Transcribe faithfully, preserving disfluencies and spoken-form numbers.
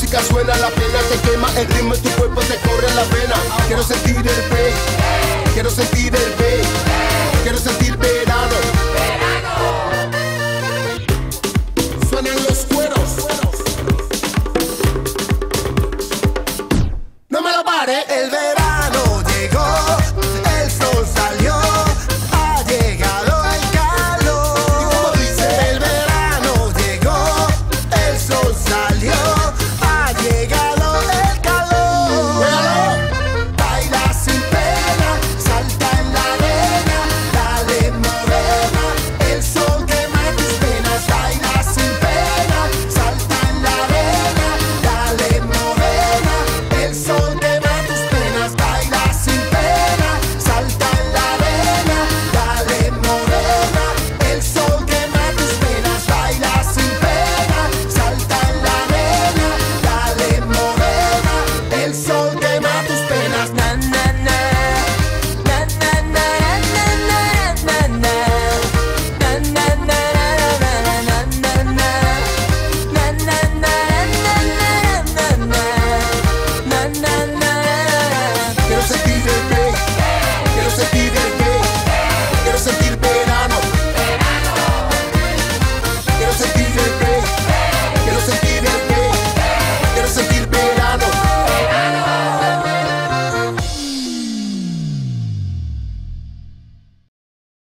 música suena, la pena te quema, el ritmo en tu cuerpo te corre la vena. Quiero sentir el bass, quiero sentir el bass, quiero sentir verano. Suenan los cueros, no me lo pare el bass.